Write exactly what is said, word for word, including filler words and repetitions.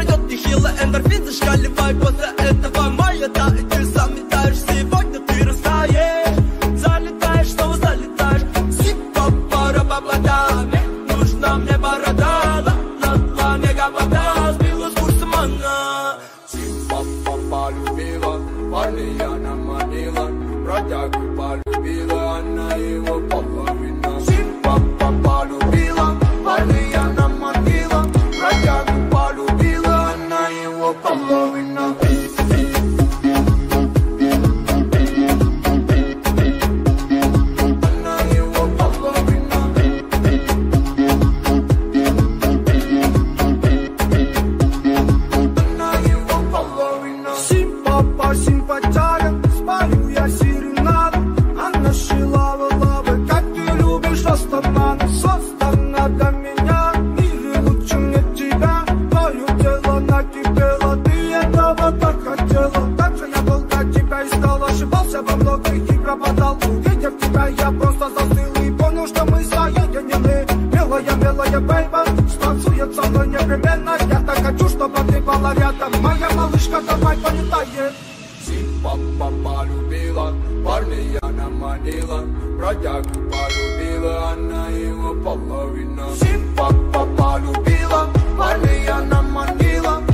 Идет нехило, эндорфин зашкаливает. После этого моя да, и ты сам метаешь. Сегодня ты растаешь, залетаешь, снова залетаешь. Сипа-пара-ба-ба-да, нужна мне борода. Ла-ла-ла, мега вода, сбила с курса мана. Сипа-па-па любила, парня она манила. Бродягу полюбила, она его половина. Сипа-па-па любила, парня она манила. Бродягу полюбила, она его половина. Увидев тебя, я просто застыл и понял, что мы соединены. Милая, милая, бейба, станцует со мной непременно. Я так хочу, чтобы ты была рядом. Моя малышка, давай полетаем. Сипа-па полюбила, парня она манила. Бродягу полюбила, она его половина. Сипа-па полюбила, парня она манила.